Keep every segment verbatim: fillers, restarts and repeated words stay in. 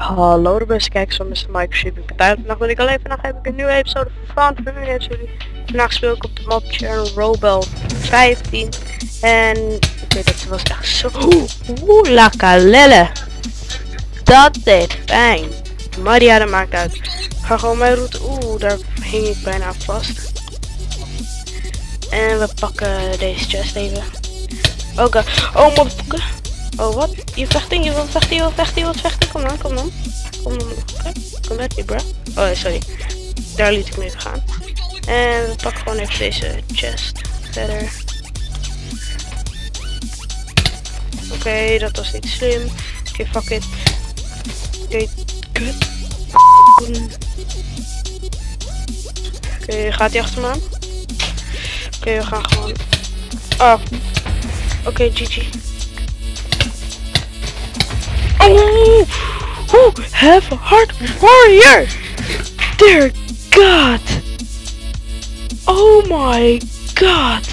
Hallo de beste kijkers van mister Microchip. Vandaag ben ik alleen. Vandaag heb ik een nieuwe episode van Familie Episode. Vandaag speel ik op de map Chernobyl vijftien. En ik weet dat ze was echt zo... Oeh, la kalelle. Dat deed fijn. Maar ja, dat maakt uit. Ik ga gewoon mijn route... Oeh, daar hing ik bijna vast. En we pakken deze chest even. Oké. Oh, motherfucker. Oh, wat? Je vechten, je wilt vechten, je wilt vechten, je wilt vechten. Kom dan, kom dan. Kom dan. Oké, kom met me, bro. Oh, sorry. Daar liet ik me even gaan. En we pakken gewoon even deze chest verder. Oké, okay, dat was niet slim. Oké, okay, fuck it. Oké, okay, kut. Oké, okay, gaat hij achter me aan? Oké, okay, we gaan gewoon... Oh. Oké, okay, G G. Oh! Oh! Have a heart warrior! Dear God! Oh my God!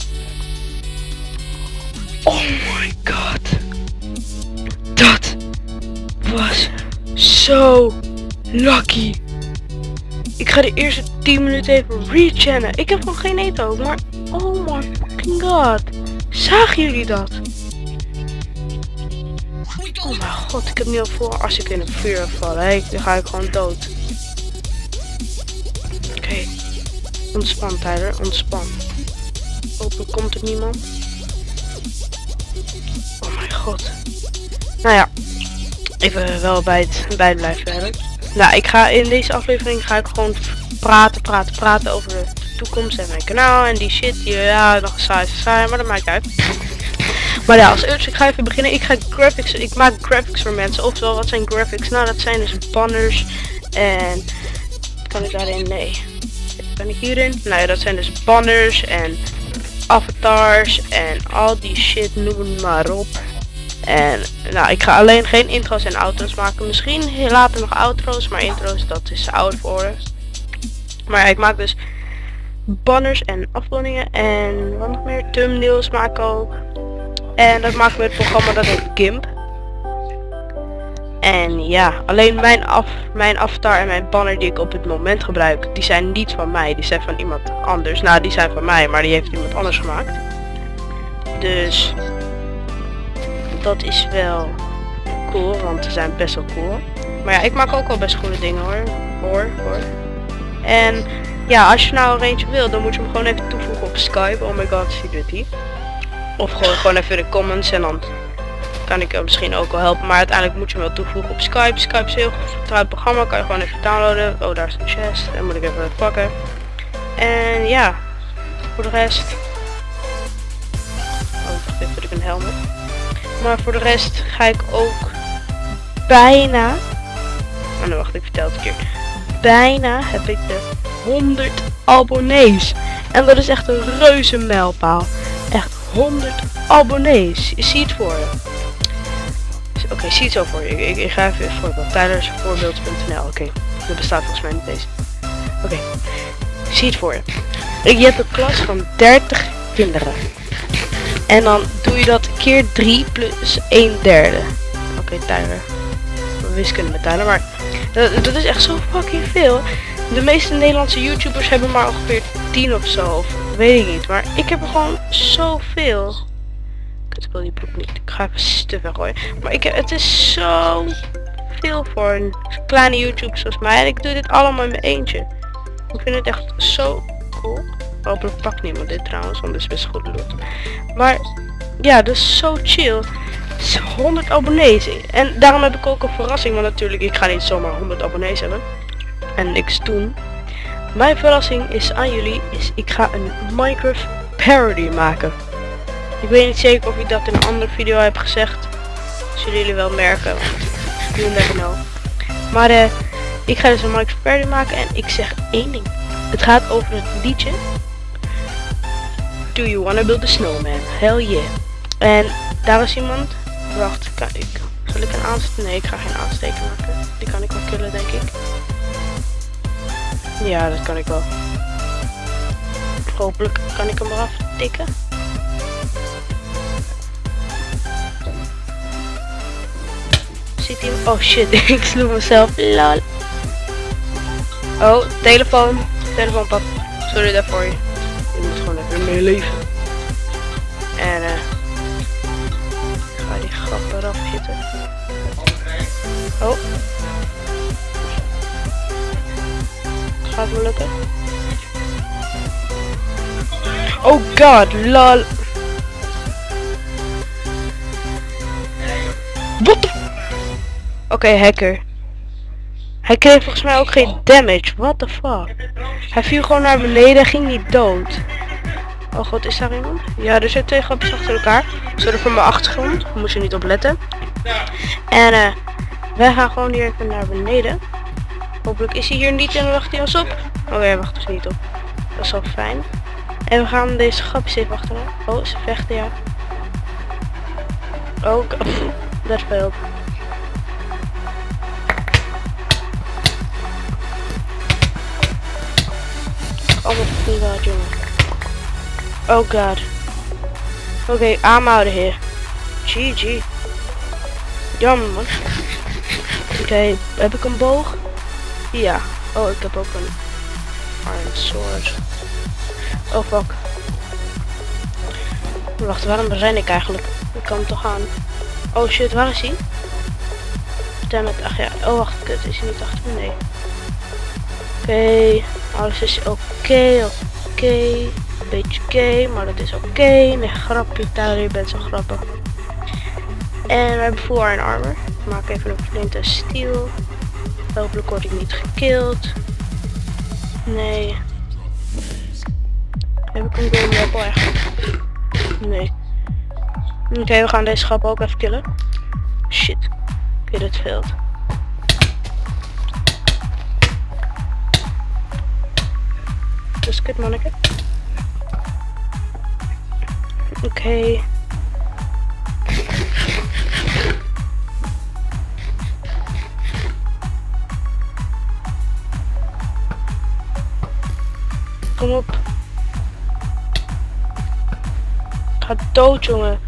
Oh my God! Dat was zo lucky! Ik ga de eerste tien minuten even rechannen. Ik heb gewoon geen eten ook, maar oh my fucking God! Zagen jullie dat? Oh mijn god, ik heb nu al voor als ik in een vuur val, hè, dan ga ik gewoon dood. Oké, okay. Ontspan Tyler, ontspan. Hopelijk komt er niemand. Oh mijn god. Nou ja, even wel bij het, bij het blijven hebben. Nou, ik ga in deze aflevering ga ik gewoon praten, praten, praten over de toekomst en mijn kanaal en die shit. Die, ja, nog saai, saai, maar dat maakt uit. Maar ja, als eerst, ik ga even beginnen. Ik ga graphics, ik maak graphics voor mensen. Oftewel, wat zijn graphics? Nou, dat zijn dus banners. En, kan ik daarin? Nee. Kan ik hierin? Nou ja, dat zijn dus banners en avatars en al die shit, noem het maar op. En, nou, ik ga alleen geen intro's en outro's maken. Misschien later nog outro's, maar intro's, dat is oud voor ons. Maar ja, ik maak dus banners en afbeeldingen en wat nog meer, thumbnails maak ik ook. En dat maakt met het programma, dat heet GIMP. En ja, alleen mijn, af, mijn avatar en mijn banner die ik op het moment gebruik, die zijn niet van mij, die zijn van iemand anders. Nou, die zijn van mij, maar die heeft iemand anders gemaakt. Dus dat is wel cool, want ze zijn best wel cool. Maar ja, ik maak ook wel best goede dingen hoor. Hoor, hoor. En ja, als je nou een eentje wil, dan moet je hem gewoon even toevoegen op Skype. Oh my god, zie je die? Of gewoon, gewoon even in de comments en dan kan ik hem misschien ook wel helpen. Maar uiteindelijk moet je hem wel toevoegen op Skype. Skype is een heel goed vertrouwd programma. Kan je gewoon even downloaden. Oh, daar is een chest. Dan moet ik even pakken. En ja, voor de rest... Oh, ik dacht even dat ik een helm heb. Maar voor de rest ga ik ook bijna... Oh, nou wacht, ik vertel het een keer. Bijna heb ik de honderd abonnees. En dat is echt een reuze mijlpaal. Echt honderd abonnees. Je ziet het voor je. Oké, okay, zie het zo voor je. Ik, ik, ik ga even een voorbeeld. Tylersvoorbeeld punt n l. Oké, okay. Dat bestaat volgens mij niet deze. Oké, okay. Zie het voor je. Je hebt een klas van dertig kinderen. En dan doe je dat keer drie plus een derde. Oké, okay, Tyler. Wiskunde met Tyler, maar dat, dat is echt zo fucking veel. De meeste Nederlandse YouTubers hebben maar ongeveer tien of zo. Of weet ik niet. Maar ik heb er gewoon zoveel. Ik wil die broek niet. Ik ga even stuf weggooien. Maar ik heb, het is zo veel voor een kleine YouTuber zoals mij. En ik doe dit allemaal in mijn eentje. Ik vind het echt zo cool. Hopelijk pakt niemand dit trouwens, want dit is best goed loot. Maar ja, dat is zo chill. honderd abonnees. En daarom heb ik ook een verrassing. Want natuurlijk, ik ga niet zomaar honderd abonnees hebben. En niks doen. Mijn verrassing is aan jullie. Is ik ga een Minecraft parody maken. Ik weet niet zeker of ik dat in een andere video heb gezegd. Dat zullen jullie wel merken. You never know. Maar uh, ik ga dus een Minecraft parody maken. En ik zeg één ding. Het gaat over het liedje. Do you wanna build a snowman? Hell yeah. En daar is iemand. Wacht, kan ik. Zal ik een aansteker? Nee, ik ga geen aansteker maken. Die kan ik wel killen, denk ik. Ja, dat kan ik wel. Hopelijk kan ik hem eraf tikken. ziet hij hem? Oh shit, ik sloeg mezelf. Lol. Oh, telefoon. Telefoon, pap. Sorry daarvoor. Je moet gewoon even mee leven. En eh. Uh, ga die grap eraf hitten. Oh. Gaat me lukken. Oh god, lol. Wat? Oké, okay, hacker. Hij kreeg volgens mij ook geen damage. What the fuck? Hij viel gewoon naar beneden en ging niet dood. Oh god, is daar iemand? Ja, er zijn twee grapjes achter elkaar. Sorry voor mijn achtergrond. Moest je niet op letten. En eh, uh, wij gaan gewoon hier even naar beneden. Hopelijk is hij hier niet en wacht hij ons op. Oh, hij wacht dus niet op. Dat is wel fijn. En we gaan deze grapjes even achteraan. Oh, ze vechten, ja. Oh, dat speelt. Allemaal vrienden uit, jongen. Oh god. Oké, okay, I'm out of here. G G. Jammer, man. Oké, okay, heb ik een boog? Ja. Oh, ik heb ook een iron sword. Oh fuck. Wacht, waarom ren ik eigenlijk? Ik kan hem toch aan. Oh shit, waar is hij? Damn it. Ach ja. Oh wacht, kut. Is hij niet achter me? Nee. Oké. Okay. Alles is oké. Okay, oké. Okay. Een beetje oké. Okay, maar dat is oké. Okay. Nee, grapje. Tyler, je bent zo grappig. En we hebben full iron armor. Ik maak even een flint en steel. Hopelijk word ik niet gekilld. Nee. Heb ik een golden apple eigenlijk? Nee. Oké, okay, we gaan deze schap ook even killen. Shit. Oké, okay, dit veld. Dat is kut, manneke. Oké. Okay. Kom op. Ga dood, jongen.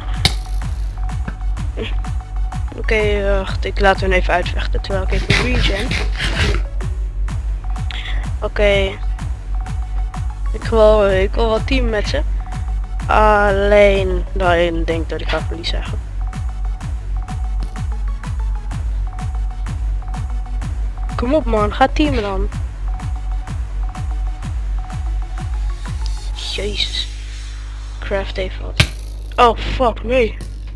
Oké, okay, wacht. Ik laat hem even uitvechten terwijl ik even regen. Oké. Okay. Ik wil, ik wil wel team met ze. Alleen, daarin denk ik dat ik ga verliezen eigenlijk. Kom op man, ga teamen dan. Jezus. Craft even wat. Oh fuck me.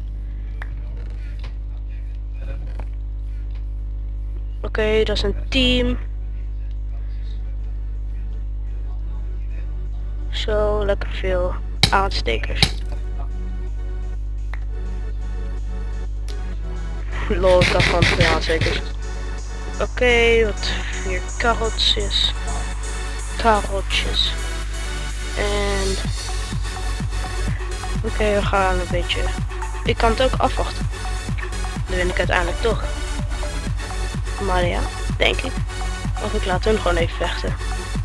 Oké, okay, dat is een team. Zo, lekker veel aanstekers. Lol, ik had gewoon veel aanstekers. Oké, okay, wat vier karotjes. Karotjes. En... Oké, okay, we gaan een beetje... Ik kan het ook afwachten. Dan win ik uiteindelijk toch. Maar ja, denk ik. Of ik laat hun gewoon even vechten.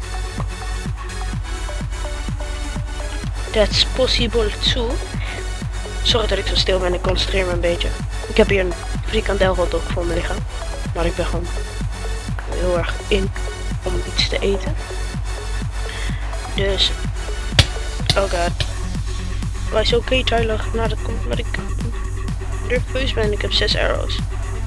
That's possible too. Sorry dat ik zo stil ben, ik concentreer me een beetje. Ik heb hier een frikandel hotdog voor me liggen. Maar ik ben gewoon heel erg in om iets te eten. Dus... Oh god. Maar is oké, okay, Tyler. Nou, dat komt omdat ik nerveus ben. Ik heb zes arrows.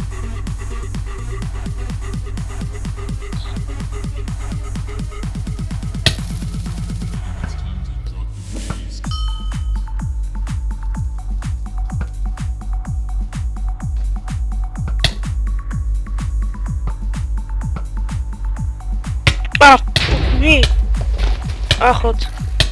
Ah, nee. Ah, god.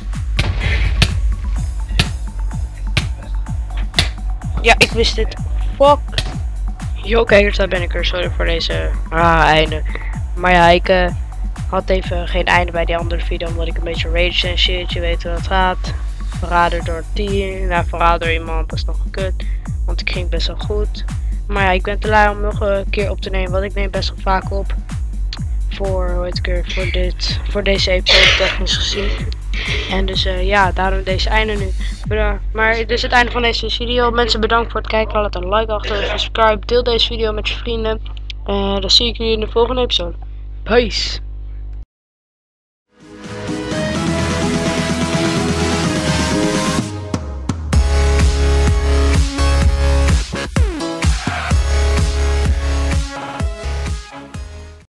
Ja, ik wist het. Fuck. Yo, kijkers, daar ben ik er. Sorry voor deze ah, einde. Maar ja, ik uh, had even geen einde bij die andere video. Omdat ik een beetje rage en shit. Je weet hoe het gaat. Verraden door het team. Nou, verraden door iemand. Dat is nog een kut. Want ik ging best wel goed. Maar ja, ik ben te lui om nog een keer op te nemen. Want ik neem best wel vaak op. Voor, hoe heet ik er, voor dit, voor deze episode technisch gezien. En dus uh, ja, daarom deze einde nu. Maar dit is het einde van deze video. Mensen, bedankt voor het kijken. Laat een like achter, subscribe, deel deze video met je vrienden. En uh, dan zie ik jullie in de volgende episode. Peace!